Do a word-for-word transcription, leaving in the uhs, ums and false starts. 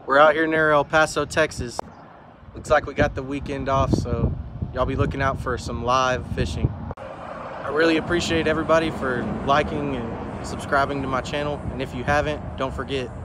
We're out here near El Paso, Texas. Looks like we got the weekend off, so y'all be looking out for some live fishing. I really appreciate everybody for liking and subscribing to my channel, and if you haven't, don't forget,